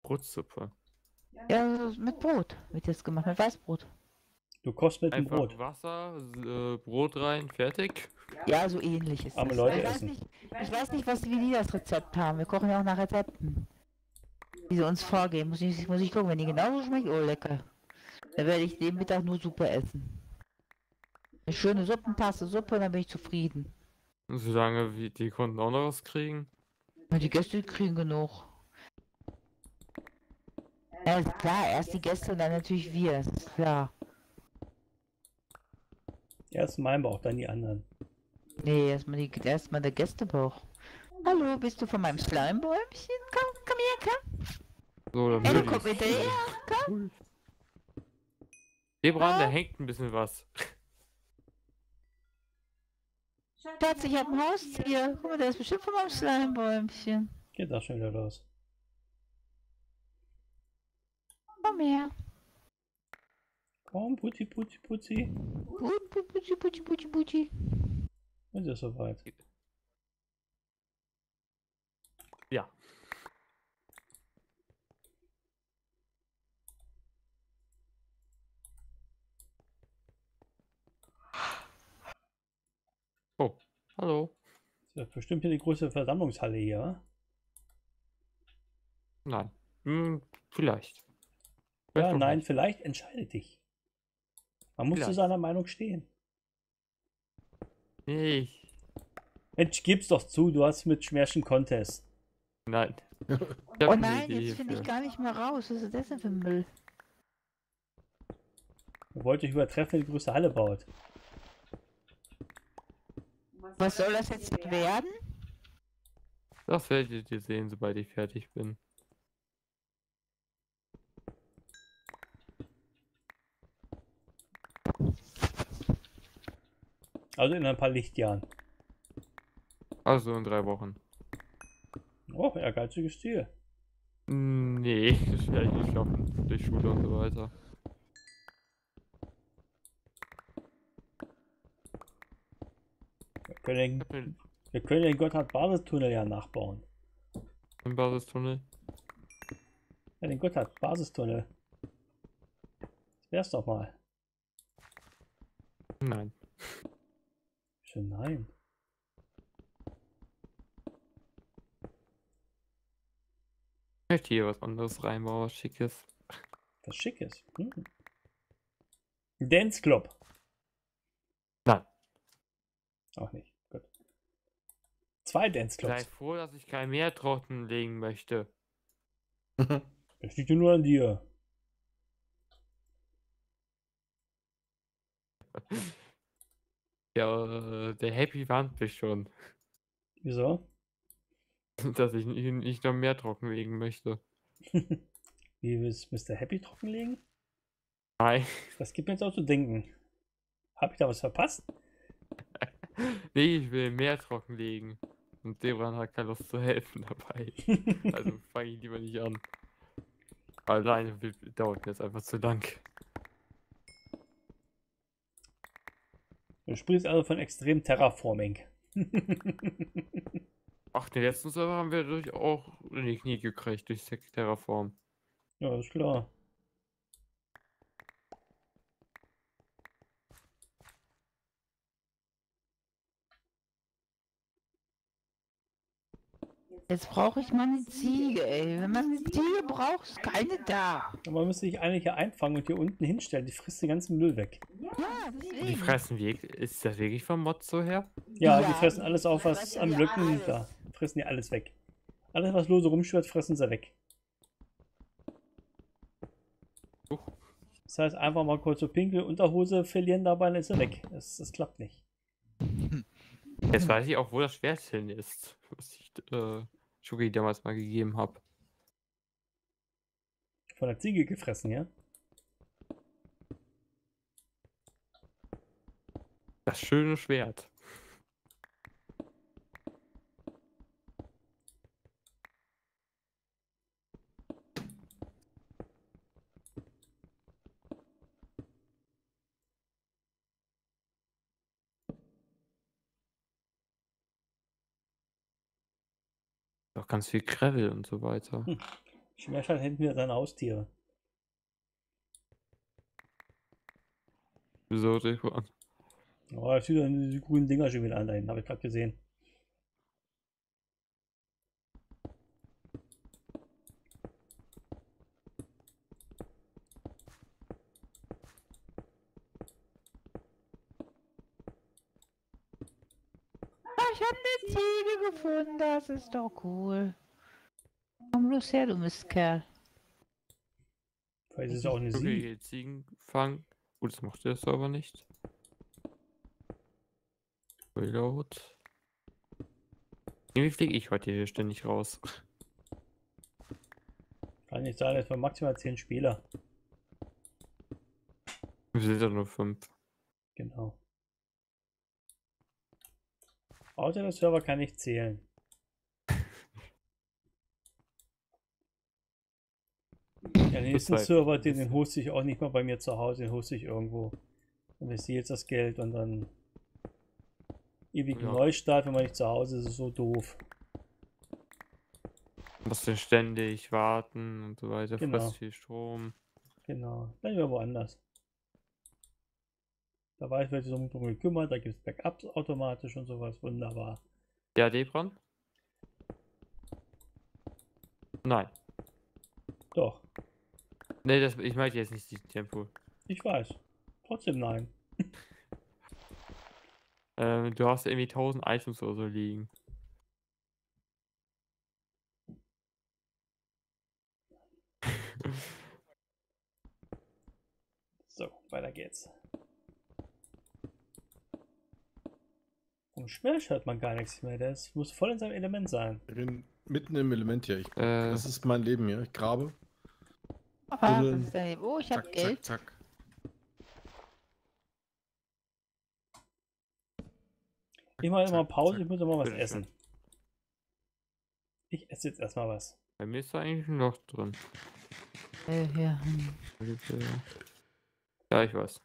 Brotsuppe. Ja, mit Brot wird jetzt gemacht, mit Weißbrot. Du kochst mit dem Einfach Brot. Wasser, Brot rein, fertig. Ja, so ähnlich ist Arme das. Leute Ich weiß essen. nicht, wie die das Rezept haben. Wir kochen ja auch nach Rezepten, die sie uns vorgeben. Muss ich gucken, wenn die genauso schmecken, oh lecker. Dann werde ich den Mittag nur Suppe essen. Eine schöne Suppentasse Suppe, dann bin ich zufrieden. Solange wie die Kunden auch noch was kriegen. Und die Gäste kriegen genug. Ja, ist klar, erst die Gäste und dann natürlich wir, das ist klar. Erst mein Bauch, dann die anderen. Nee, erstmal der Gästebauch. Hallo, bist du von meinem Schleimbäumchen? Komm her, komm. So, dann Ey, du würde komm mit her, komm. Cool. Debran, da hängt ein bisschen was. Schatz, ich hab ein Haustier. Guck mal, der ist bestimmt von meinem Schleimbäumchen. Geht auch schon wieder los. Komm her. Komm, Putzi, Putzi, Putzi. Butschi. Ist es soweit. Ja. Oh, hallo. Das ist bestimmt hier die große Versammlungshalle hier, wa? Nein. Vielleicht. Ja, Vielleicht auch nein, nicht. vielleicht entscheide dich. Man muss zu Vielleicht. seiner Meinung stehen. Nee. Mensch, gib's doch zu, du hast mit Schmärchen Contest. Nein. Ich hab Oh eine nein, Idee jetzt finde ich hierfür. gar nicht mehr raus. Was ist das denn für Müll? Ihr wollt euch übertreffen, wenn die größte Halle baut. Was soll das jetzt werden? Das werdet ihr sehen, sobald ich fertig bin. Also in ein paar Lichtjahren. Also in 3 Wochen. Oh, ehrgeiziges Ziel. Nee, das werde ich nicht schaffen. Durch Schule und so weiter. Wir können den Gotthard-Basistunnel ja nachbauen. Im Basistunnel. Ja, den Gotthard-Basistunnel. Das wär's doch mal. Nein. Schon nein. Ich möchte hier was anderes reinbauen, was Schickes. Was Schickes. Dance Club. Nein. Auch nicht. Gut. 2 Dance Sei Clubs. froh, dass ich kein Meer trocken legen möchte. Das liegt ja nur an dir. Ja, der Happy warnt mich schon, Wieso? dass ich nicht noch mehr trockenlegen möchte. Wie willst Mr. Happy trockenlegen? Nein. Das gibt mir jetzt auch zu denken. Hab ich da was verpasst? Nee, ich will mehr trockenlegen. Und Debran hat keine Lust zu helfen dabei. Also fange ich lieber nicht an. Alleine dauert mir jetzt einfach zu lang. Du sprichst also von extrem Terraforming. Ach, den letzten Server haben wir durch auch in die Knie gekriegt durch Terraform. Ja, ist klar. Jetzt brauche ich mal eine Ziege, ey. Wenn man eine Ziege braucht, ist keine da. Aber man müsste sich eigentlich hier einfangen und hier unten hinstellen. Die frisst den ganzen Müll weg. Ja, Die deswegen. fressen wirklich. Ist das wirklich vom Mod so her? Ja, Ja, die fressen alles auf, was fressen am ja Blöcken alles. da. Fressen die alles weg. Alles, was lose rumschwirrt, fressen sie weg. Huch. Das heißt, einfach mal kurz so Pinkel Unterhose verlieren dabei, dann ist sie weg. Das klappt nicht. Jetzt weiß ich auch, wo das Schwert hin ist, was ich Shugi damals mal gegeben habe. Von der Ziege gefressen, ja? Das schöne Schwert. Auch ganz viel Gravel und so weiter. Schmerschert hätten wir seine Haustiere. Wieso, Debran? Oh, da zieht dann die grünen Dinger schon wieder an dahin, habe ich gerade gesehen. Ah, ich habe eine Ziege gefunden, das ist doch cool. Komm bloß her, du Mistkerl. Vielleicht ist es auch eine Okay, Sie. jetzt Ziegen fangen. Gut, das macht der Server nicht. Reload. Irgendwie fliege ich heute hier ständig raus. Kann nicht sein, es waren maximal 10 Spieler. Wir sind ja nur 5. Genau. Außer der Server kann nicht zählen. Der nächste Zurzeit. Server, den hoste ich auch nicht mal bei mir zu Hause, den hoste ich irgendwo. Und ich sehe jetzt das Geld und dann ewig Ja. Neustart, wenn man nicht zu Hause ist, ist so doof. Musst du ständig warten und so weiter. Genau. Frisst viel Strom. Genau. Dann lieber woanders. Da weiß, wer sich so drum gekümmert, da gibt es Backups automatisch und sowas. Wunderbar. Ja, Debran? Nein. Doch, Nee, ich meinte jetzt nicht die Tempo. ich weiß. Trotzdem nein. Du hast irgendwie 1000 Items oder so liegen. So, weiter geht's. Vom Schmerz hört man gar nichts mehr. Das muss voll in seinem Element sein. Ich bin mitten im Element hier. Äh. Das ist mein Leben hier. Ich grabe. Ah, Buddeln. was ist denn? Oh, ich habe Zack, Geld. zack, zack. Ich mache immer Zack, Pause, zack. ich muss mal was Bitteschön. essen. Ich esse jetzt erstmal was. Bei mir ist da eigentlich ein Loch drin. Ja. Ja, ich weiß.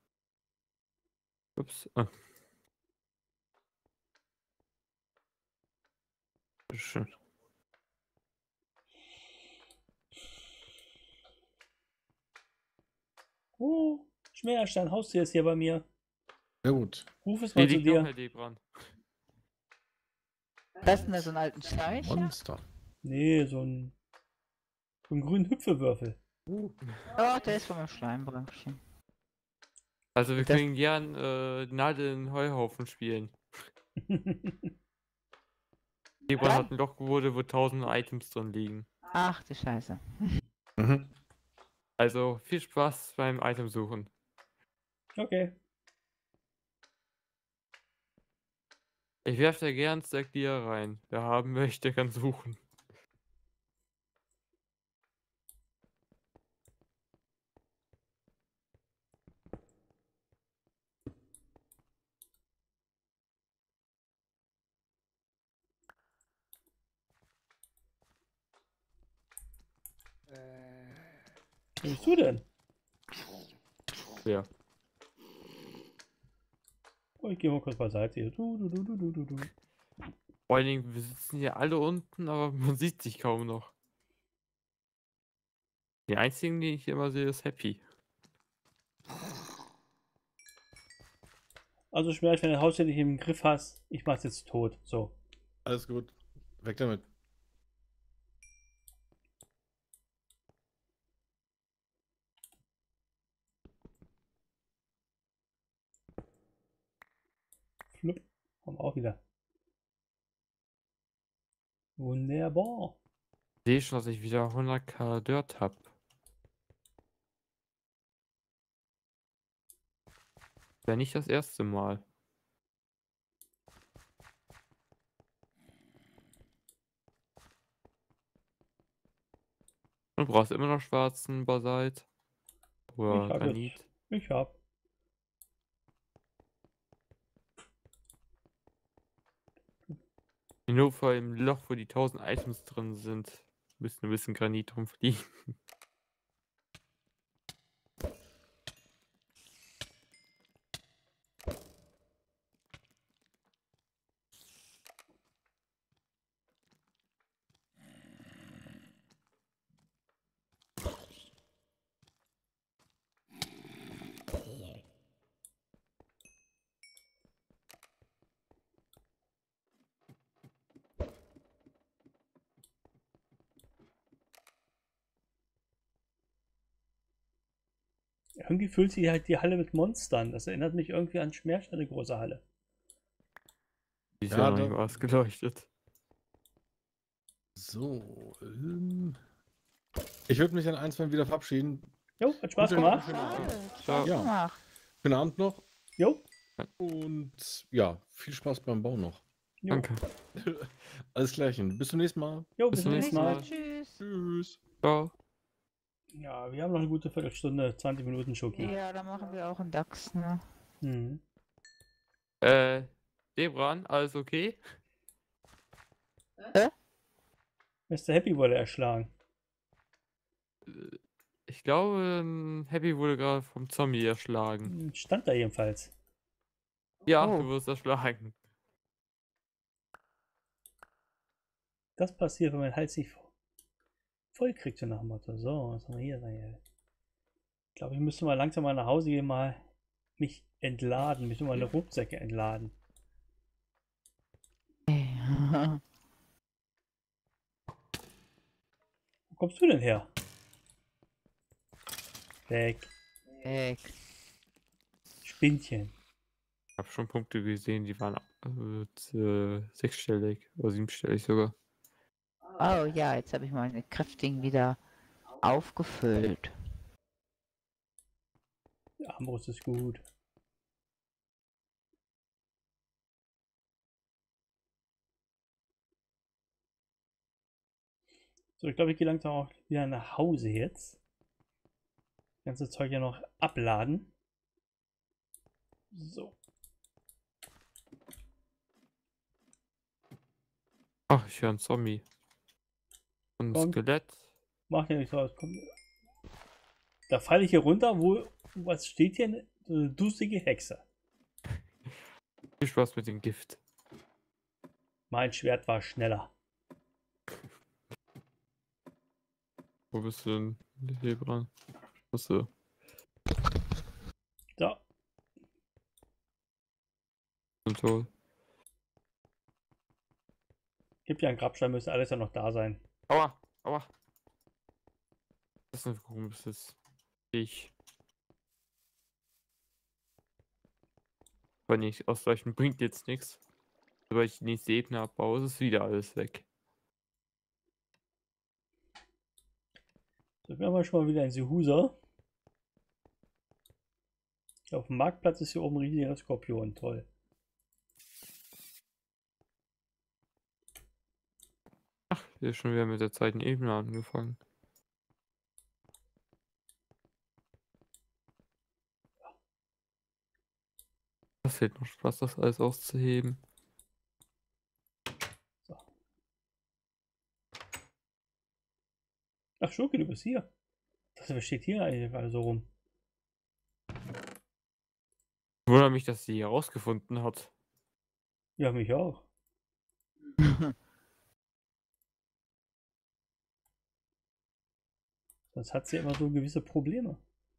Ups. Ah. Bitteschön. Oh, Schmerstein, Haustier ist hier bei mir. Sehr gut. Ruf es Hier mal zu liegt noch dir. Herr Debran. Was ist denn da so einen alten Schleicher? Monster. Nee, so ein grünen Hüpfewürfel. Oh, der ist von meinem Schleimbränkchen. Also wir Das- können gern Nadel in den Heuhaufen spielen. Debran Ja. hat ein Loch geworden, wo 1000 Items drin liegen. Ach du Scheiße. Mhm. Also viel Spaß beim Item suchen. Okay. Ich werfe da gern Stack Dia rein. Wer haben möchte, kann suchen. Was bist du denn? Ja. Oh, ich gehe mal kurz beiseite hier. Du. Vor allen Dingen, wir sitzen hier alle unten, aber man sieht sich kaum noch. Die einzigen, die ich immer sehe, ist Happy. Also Schmerz, wenn du das Haustier nicht im Griff hast, ich mach's jetzt tot. So. Alles gut. Weg damit. Flupp. Haben wir auch wieder. Wunderbar. Ich sehe schon, dass ich wieder 100k Dirt habe. Wäre nicht das erste Mal. Und du brauchst immer noch schwarzen Basalt. Oder Ich hab Granit. jetzt. Ich hab. Nur vor dem Loch, wo die 1000 Items drin sind, müsste ein bisschen Granit rumfliegen. Irgendwie fühlt sich halt die Halle mit Monstern. Das erinnert mich irgendwie an Schmerz, eine große Halle. Die ist Ja, ja noch nicht da- mal ausgeleuchtet. So. Ich würde mich an eins mal wieder verabschieden. Jo, hat Spaß Gute- gemacht. schönen Abend. Spaß Ja. gemacht. Schönen Abend noch Jo, und ja, viel Spaß beim Bau noch. jo, Danke. Alles Klärchen. Bis zum nächsten Mal. jo, Bis bis zum zum nächsten nächsten Mal. Mal. Tschüss. Tschüss. Ciao. Ja, wir haben noch eine gute Viertelstunde, 20 Minuten Schoki. Ja, dann machen wir auch einen DAX, ne? Mhm. Debran, alles okay? Mr. Happy wurde erschlagen. Ich glaube, Happy wurde gerade vom Zombie erschlagen. Stand da jedenfalls. Ja, Oh. du wirst erschlagen. Das passiert, wenn man den Hals nicht voll kriegt, so nach dem Motto. So, was haben wir hier? Ich glaube, ich müsste mal langsam mal nach Hause gehen, mal mich entladen, mich meine Rucksäcke entladen. Wo kommst du denn her? Weg. Weg. Spinnchen. Ich habe schon Punkte gesehen, die waren sechsstellig oder siebenstellig sogar. Oh ja, jetzt habe ich meine kräftigen wieder aufgefüllt. Die Armbrust ist gut. So, ich glaube, ich gehe langsam auch wieder nach Hause jetzt. Das ganze Zeug ja noch abladen. So. Ach, ich höre einen Zombie. Und ein Komm. Skelett. Macht ja nichts aus. Komm. Da falle ich hier runter, wo was steht hier? So eine dussige Hexe. Viel Spaß mit dem Gift. Mein Schwert war schneller. Wo bist du denn, Debran? Achso. So. Und so. Gibt ja einen Grabstein, müsste alles ja noch da sein. Aua, aua. Das ist ein komisches Ich. Aber nicht ausweichen bringt jetzt nichts. Sobald ich die nächste Ebene abbaue, ist es wieder alles weg. So, wir haben ja schon mal wieder ein Seehuser. Auf dem Marktplatz ist hier oben ein riesiger Skorpion. Toll. Hier ist schon wieder mit der zweiten Ebene angefangen. Das fehlt noch Spaß, das alles auszuheben. Ach, Schoki, du bist hier. Was steht hier eigentlich gerade so rum? Ich wundere mich, dass sie hier rausgefunden hat. Ja, mich auch. Sonst hat sie immer so gewisse Probleme.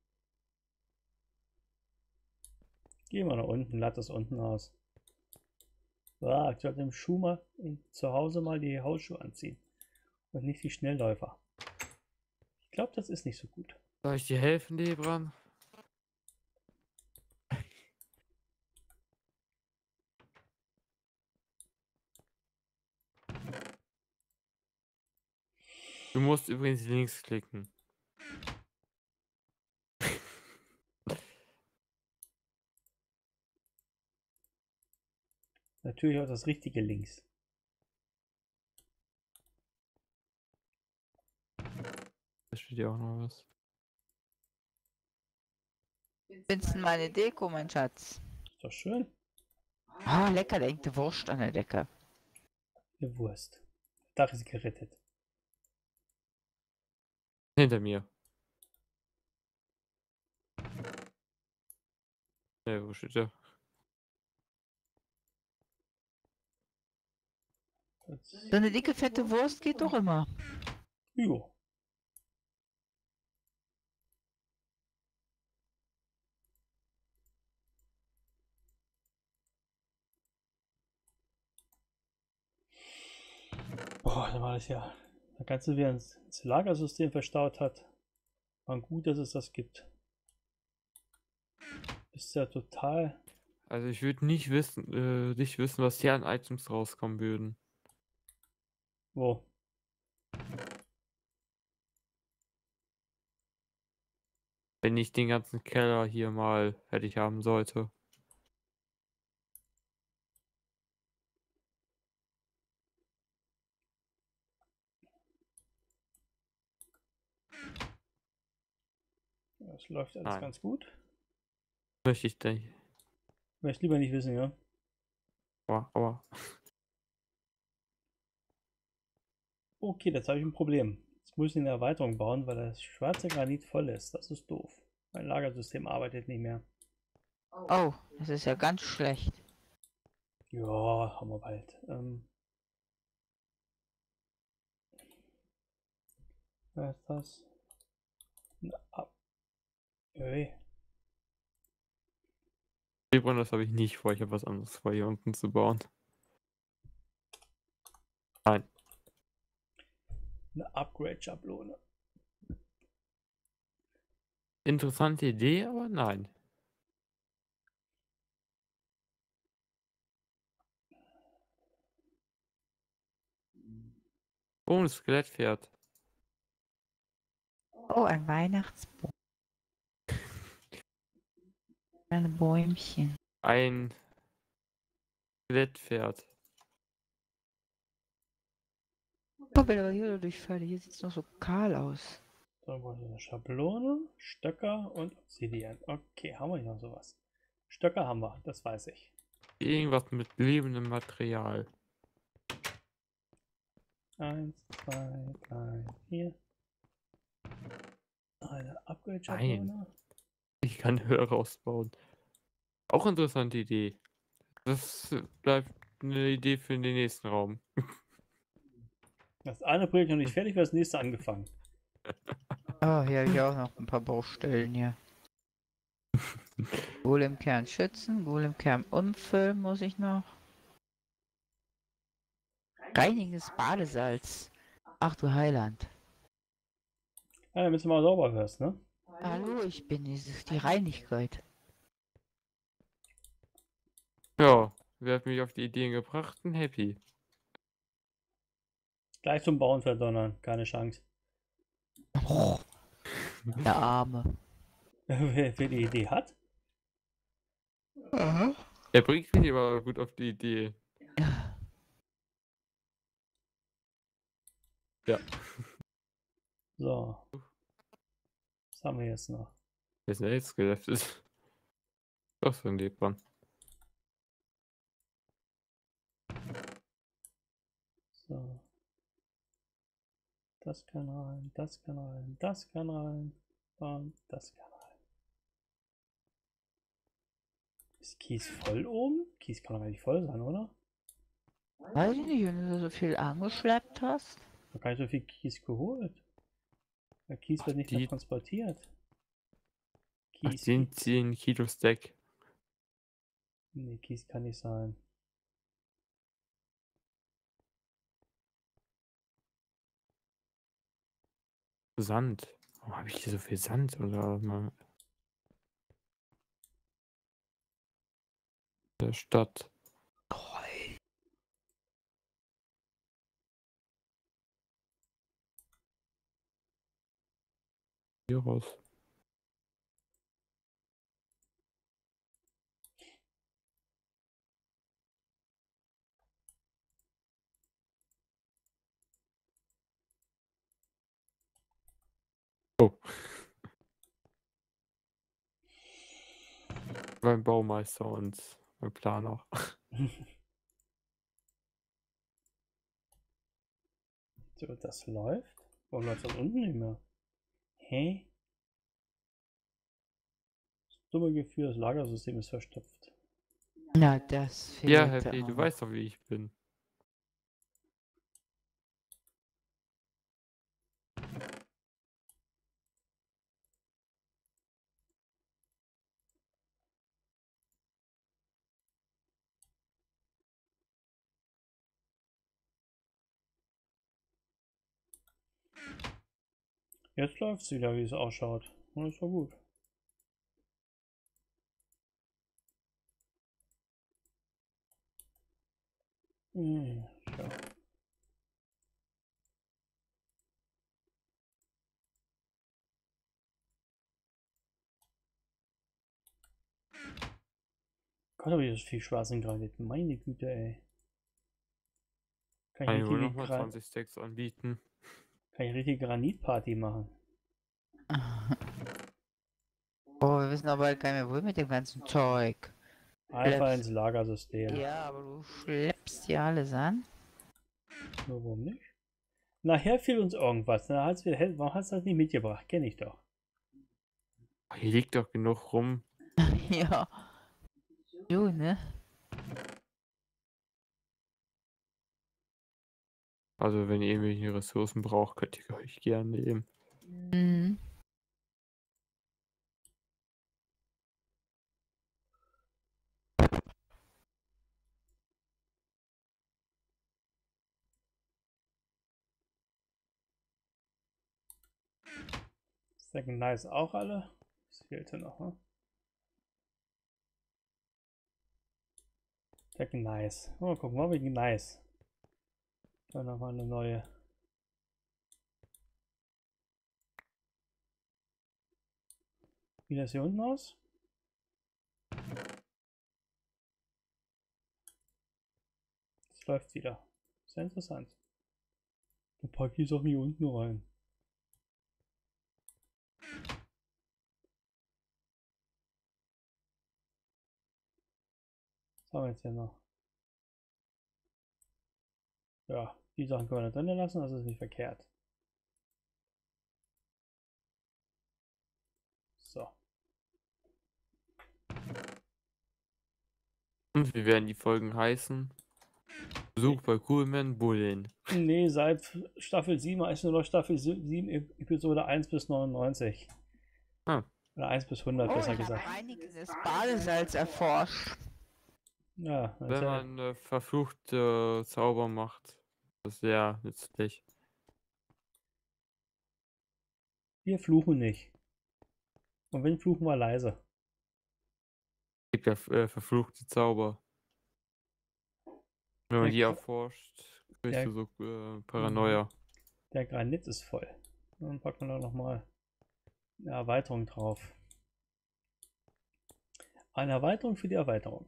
Geh mal nach unten, lad das unten aus. Ich sollte im Schuh mal zu Hause mal die Hausschuhe anziehen. Und nicht die Schnellläufer. Ich glaube, das ist nicht so gut. Soll ich dir helfen, Debran? Du musst übrigens links klicken. Natürlich auch das richtige links. Da steht ja auch noch was. Findest du meine Deko, mein Schatz? Ist doch schön. Ah, lecker, da hängt die Wurst an der Decke. Eine Wurst. Dach ist gerettet. Hinter mir. Wo steht der? So eine dicke, fette Wurst geht doch immer. Jo. Da war das ja. Da kannst du wieder ins Lagersystem verstaut hat. War gut, dass es das gibt. Ist ja total. Also ich würde nicht wissen, was hier an Items rauskommen würden. Wo? Wenn ich den ganzen Keller hier mal fertig haben sollte. Das läuft alles Nein. ganz gut. Möchte ich nicht. Möchte lieber nicht wissen, ja. Aber Okay, jetzt habe ich ein Problem. Jetzt muss ich eine Erweiterung bauen, weil das schwarze Granit voll ist. Das ist doof. Mein Lagersystem arbeitet nicht mehr. Oh, das ist ja ganz schlecht. Ja, haben wir bald. Was ist das? Ey. das habe ich nicht vor. Ich habe was anderes vor, hier unten zu bauen. Nein. Eine Upgrade-Schablone. Interessante Idee, aber nein. Oh, ein Skelettpferd. Oh, ein Weihnachtsbaum. Kleine Bäumchen. Ein Skelettpferd. Oh, bin aber hier durchfallen. Hier sieht es noch so kahl aus. So, brauche ich eine Schablone, Stöcker und Obsidian. Okay, haben wir hier noch sowas? Stöcker haben wir, das weiß ich. Irgendwas mit lebendem Material. 1, 2, 3, 4. Eine Upgrade-Schablone. Ich kann Höhe rausbauen. Auch interessante Idee. Das bleibt eine Idee für den nächsten Raum. Das eine Projekt noch nicht fertig, wird das nächste angefangen. Oh, hier habe ich auch noch ein paar Baustellen hier. Golem-Kern schützen, Golem-Kern umfüllen muss ich noch. Reinigendes Badesalz. Ach du Heiland. Ja, damit du mal sauber wirst, ne? Hallo, ich bin die Reinigkeit. Ja, wer hat mich auf die Ideen gebracht? Ein Happy. Gleich zum Bauen verdonnern, keine Chance. Oh, der Arme. Wer die Idee hat? Aha. Er bringt mich aber gut auf die Idee. Ja. So. Was haben wir jetzt noch? Wer ist denn jetzt geleftet? Doch, so ein Lebmann. So. Das kann rein, das kann rein, das kann rein und das kann rein. Ist Kies voll oben? Kies kann doch gar nicht voll sein, oder? Weiß ich nicht, wenn du so viel angeschleppt hast. Ich habe gar nicht so viel Kies geholt. Der Kies wird nicht mehr Die- transportiert. Ach, Kies. 10 Kilo Stack. Nee, Kies kann nicht sein. Sand. Warum habe ich hier so viel Sand? Oder mal in der Stadt. Hier raus. Oh. Beim Baumeister und beim Planer. So, das läuft. Warum läuft das unten nicht mehr? Hä? Das dumme Gefühl, das Lagersystem ist verstopft. Na, das fehlt Ja, Happy, du auch. weißt doch, wie ich bin. Jetzt läuft es wieder, wie es ausschaut. Und das war gut. So. Gott, aber hier ist viel schwarzen Granit. Meine Güte, ey. Kann Kann ich ich wohl richtig, nochmal 20 Stacks anbieten. kann ich richtig Granitparty machen. Oh, wir wissen aber gar nicht mehr, wohin mit dem ganzen Zeug. Einfach Schleppst. ins Lagersystem. Ja, aber du schleppst ja alles an. Nur warum nicht? Nachher fehlt uns irgendwas. Warum hast du das nicht mitgebracht? Kenn ich doch. Hier liegt doch genug rum. Ja. Du, ne? Also wenn ihr irgendwelche Ressourcen braucht, könnt ihr euch gerne nehmen. Mhm. Second Nice auch alle. Was fehlte noch, ne? Second Nice. Oh, gucken wir mal wegen Nice. Dann nochmal eine neue. Wie das hier unten aus? Es läuft wieder. Sehr interessant. Da packe ich es auch hier unten rein. Was haben wir jetzt hier noch? Ja, die Sachen können wir da drinnen lassen, das ist nicht verkehrt. So. Und wie werden die Folgen heißen? Besuch bei Coolman Bullen. Nee, seit Staffel 7 ist nur noch Staffel 7, Episode 1 bis 99. Ah. Oder 1 bis 100, Oh, besser ich habe gesagt. einiges des Badesalz erforscht. Ja, Wenn man verfluchte Zauber macht, das ist sehr nützlich. wir fluchen nicht. Und wenn fluchen wir leise. Es gibt ja verfluchte Zauber. Wenn man Der die Gra- erforscht, kriegst der- du so Paranoia. Der Granit ist voll. Dann packen wir da nochmal eine Erweiterung drauf. Eine Erweiterung für die Erweiterung.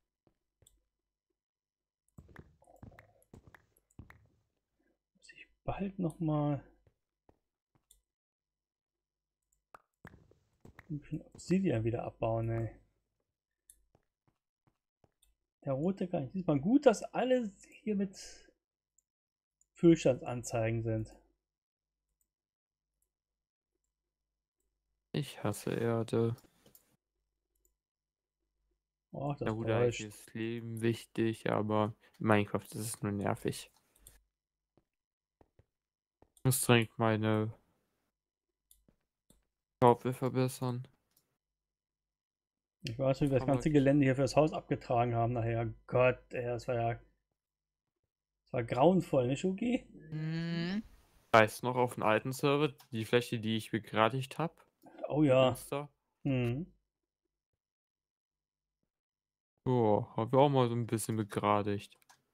Muss ich bald nochmal ein bisschen Obsidian wieder abbauen, ey. Der rote kann ich. Diesmal gut, dass alle hier mit Füllstandsanzeigen sind. Ich hasse Erde. Oh, das Na gut, täuscht. eigentlich ist Leben wichtig, aber in Minecraft ist es nur nervig. Ich muss dringend meine Schaufel verbessern. Ich weiß, wie wir das Aber ganze Gelände hier fürs Haus abgetragen haben nachher. Gott, ey, das war grauenvoll, ne, Schuki? Mhm. weiß noch auf dem alten Server, die Fläche, die ich begradigt habe. Oh ja. Insta. Hm. Oh, haben wir auch mal so ein bisschen begradigt.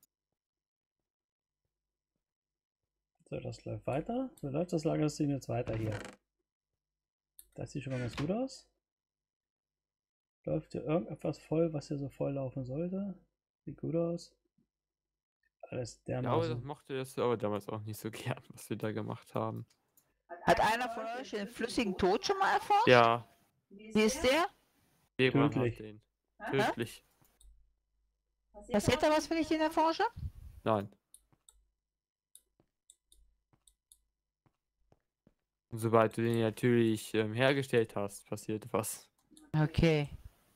So, das läuft weiter. So läuft das Lagersystem jetzt weiter hier. Das sieht schon mal ganz gut aus. Läuft hier irgendetwas voll, was hier so voll laufen sollte? Sieht gut aus. Alles Ich glaube, das dermaßen. mochte der Server damals auch nicht so gern, was wir da gemacht haben. Hat einer von euch den flüssigen Tod schon mal erforscht? Ja, Wie ist der? Deban Tödlich. hat den. Tödlich. Passiert da was, wenn ich den erforsche? Nein. Und sobald du den natürlich hergestellt hast, passiert was. Okay.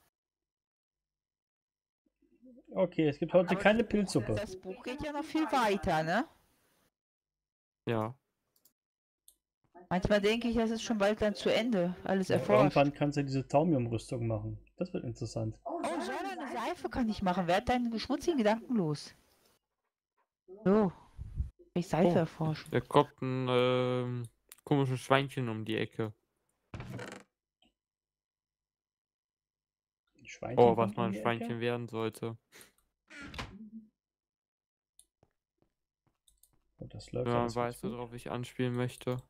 Okay, es gibt heute Aber keine Pilzsuppe. das Buch geht ja noch viel weiter, ne? Ja. Manchmal denke ich, das ist schon bald dann zu Ende. Alles Ja, erforscht. irgendwann kannst du diese Taumium-Rüstung machen. Das wird interessant. Oh, so eine Seife kann ich machen. Werd deinen schmutzigen Gedanken los. So. Ich Seife Oh. erforschen. Da kommt ein komisches Schweinchen um die Ecke. Ein Schweinchen Oh, was kommt um mal ein die Ecke. Schweinchen werden sollte. Und das läuft Wenn man alles ganz weiß, gut. worauf ich anspielen möchte.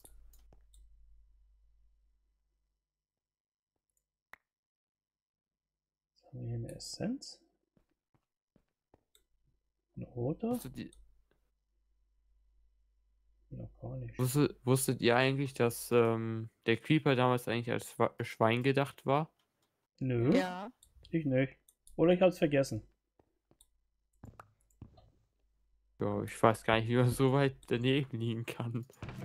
Jetzt haben wir hier eine Essenz. Eine rote. Noch gar nicht. Wusstet ihr eigentlich, dass der Creeper damals eigentlich als Schwein gedacht war? Nö, Ja. ich nicht. Oder ich hab's vergessen. Ja, ich weiß gar nicht, wie man so weit daneben liegen kann.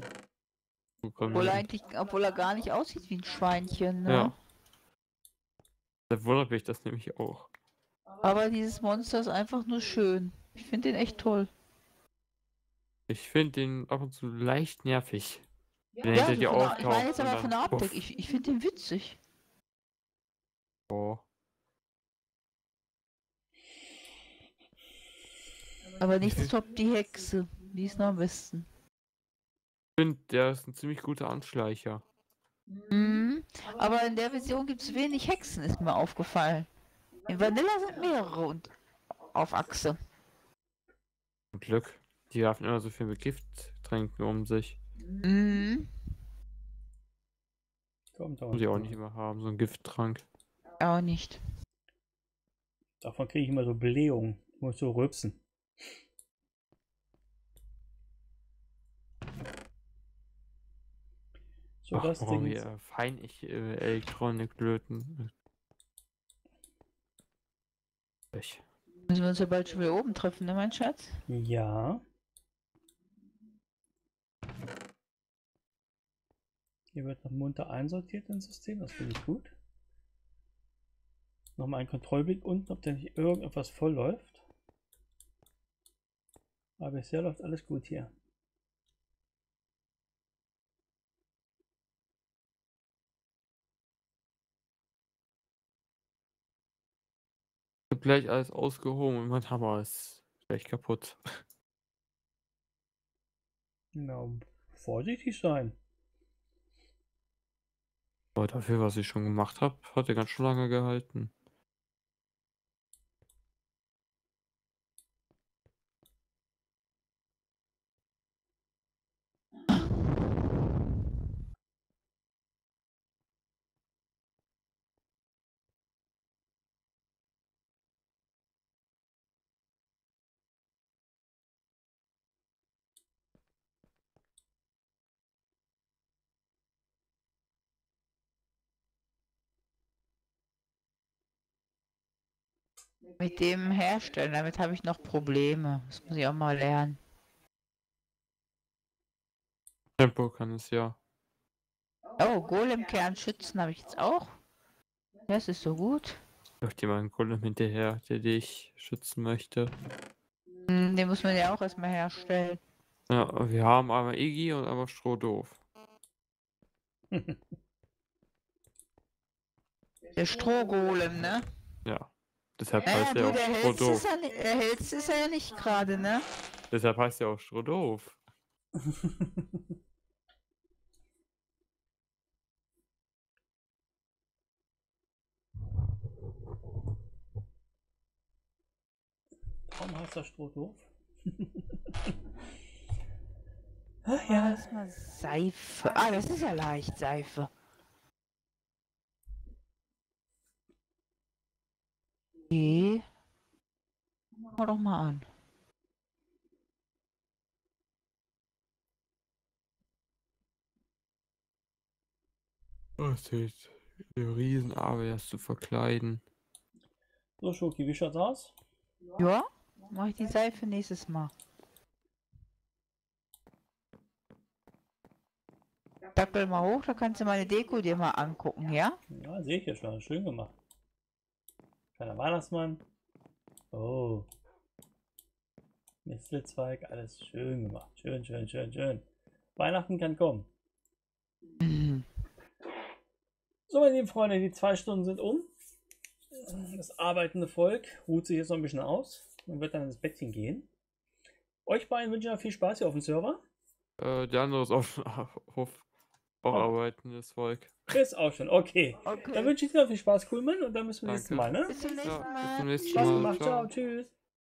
Obwohl er gar nicht aussieht wie ein Schweinchen, ne? Ja. Da wundert mich das nämlich auch. Aber dieses Monster ist einfach nur schön. Ich finde den echt toll. Ich finde den ab und zu leicht nervig. Wenn er Ja, hinter so dir von der, ich meine jetzt auftaucht und aber von der dann Optik. puff. Ich finde den witzig. Oh. Aber nicht so top die Hexe. Die ist noch am besten. Ich finde, der ist ein ziemlich guter Anschleicher. Mhm. Aber in der Version gibt es wenig Hexen, ist mir aufgefallen. In Vanilla sind mehrere und auf Achse. Zum Glück. Die werfen immer so viel mit Gifttränken um sich. Mhm. Kommt Muss ich auch nicht immer haben, so ein Gifttrank. Auch nicht. Davon kriege ich immer so Blähungen. Ich muss so rülpsen. So, Ach, das warum Ding. hier fein ich Elektronikblöten. Müssen wir uns ja bald schon wieder oben treffen, ne, mein Schatz? Ja. Hier wird noch munter einsortiert ins System, das finde ich gut. Nochmal ein Kontrollblick unten, ob da nicht irgendetwas voll läuft. Aber bisher läuft alles gut hier. Ich hab gleich alles ausgehoben und mein Hammer ist gleich kaputt. Na, vorsichtig sein. Aber dafür, was ich schon gemacht habe, hat er ganz schön lange gehalten. Mit dem Herstellen, damit habe ich noch Probleme. Das muss ich auch mal lernen. Tempo kann es ja. Oh, Golemkern schützen habe ich jetzt auch. Das ist so gut. Läuft jemand ein Golem hinterher, der dich schützen möchte. Den muss man ja auch erstmal herstellen. Ja, wir haben einmal Iggy und einmal Strohdoof. Der Strohgolem, ne? Ja. Deshalb Naja, heißt er du, auch der hellste Strohdoof. ist ja, der hellste ist er ja nicht gerade, ne? Deshalb heißt er auch Strohdoof. Warum heißt das Stroh doof? Ach ja. Erstmal Seife. Ah, das ist ja leicht, Seife. Okay. Gucken wir doch mal an. Oh, es ist eine Riesenarbeit, das zu verkleiden. So, Schoki, wie schaut's aus? Ja, mache ich die Seife nächstes Mal. Dackel mal hoch, da kannst du meine Deko dir mal angucken, ja? Ja, sehe ich ja schon. Schön gemacht. Kleiner Weihnachtsmann. Oh. Mistelzweig, alles schön gemacht. Schön, schön, schön, schön. Weihnachten kann kommen. Mhm. So, meine lieben Freunde, die 2 Stunden sind um. Das arbeitende Volk ruht sich jetzt noch ein bisschen aus und wird dann ins Bettchen gehen. Euch beiden wünsche ich noch viel Spaß hier auf dem Server. Der andere ist auf auch arbeitendes Volk. Ist auch schon, okay. Dann Okay. wünsche ich dir noch viel Spaß, Coolman, und dann bis zum nächsten Danke. Mal, ne? Bis zum nächsten Ja, bis Mal. zum nächsten Spaß Mal. gemacht, Ciao. ciao, tschüss.